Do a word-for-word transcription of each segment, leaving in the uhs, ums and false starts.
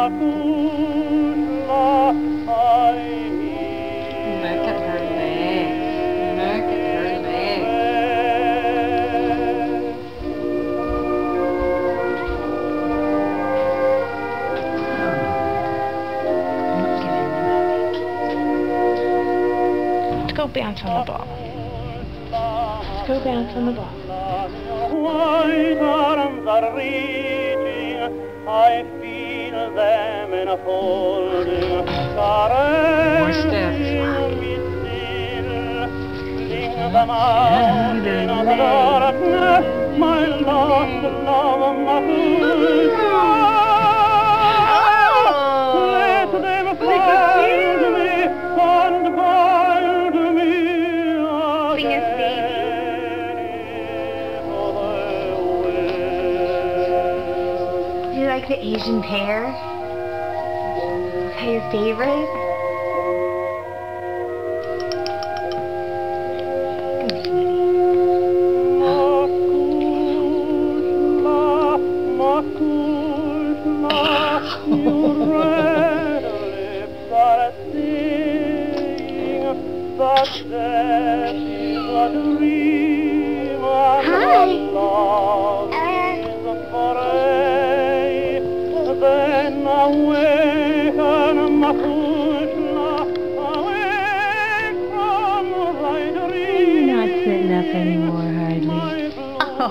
Look at her legs. Look at her legs. Let's go bounce on the ball. Let's go bounce on the ball. White arms are reaching, I feel them enfolding, caressing me still, sing the mountain of the darkness, my lost love, my good let them find me and find me Sing us, baby. Do you like the Asian pear? Is that your favorite? Come, sweetie. Your red lips are singing, but that is a dream, and Hi. love is forever. Then awaken, Makushla, awake from thy dream. Not sitting up anymore, hardly. Oh.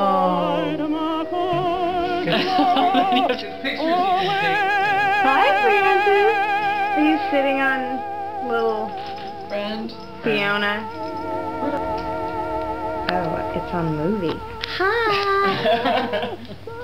Hi, Francis. Are you sitting on little Friend. Fiona? Oh, it's on movie. Hi.